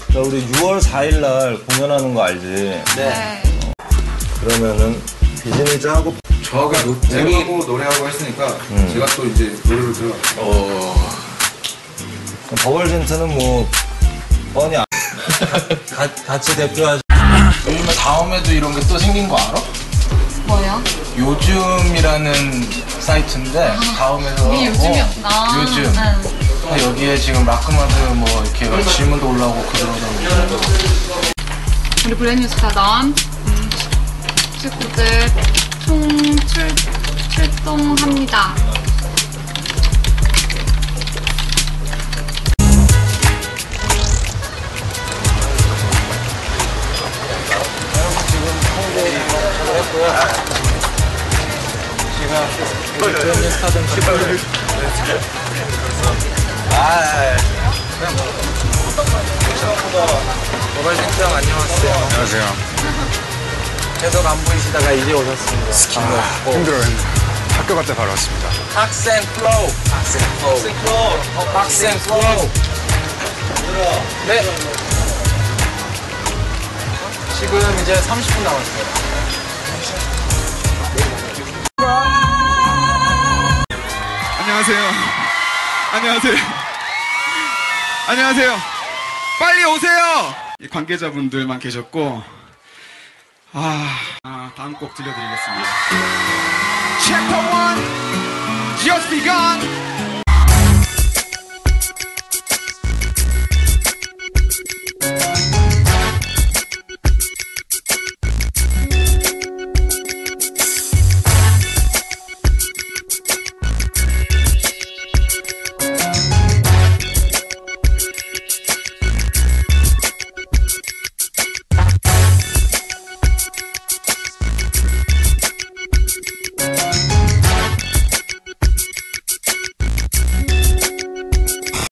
자, 우리 6월 4일날 공연하는 거 알지? 네. 그러면은 비즈니즈 하고 저가 노래하고 노래하고 했으니까 제가 또 이제 노래를 들어갔어요. 버벌젠트는 뭐 뻔히 같이 대표하지. 요즘에 다음에도 이런 게 또 생긴 거 알아? 뭐요? 요즘이라는 사이트인데 다음에서 이게 요즘이었구나. 요즘 여기에 지금 라크마드 뭐 이렇게 질문도 올라오고 그러더라고요. 우리 브랜뉴 스타덤 식구들 출동합니다. 브랜뉴 스타덤 식구들 버벌젠트 형 안녕하세요. 안녕하세요. 계속 안 보이시다가 이제 오셨습니다. 힘들어요. 학교 갔다 바로 왔습니다. 학생 플로우. 학생 플로우. 네. 지금 이제 30분 남았어요. 안녕하세요. 안녕하세요. 안녕하세요. 빨리 오세요. 이 관계자분들만 계셨고, 다음 곡 들려드리겠습니다. Chapter 1, Just Begun.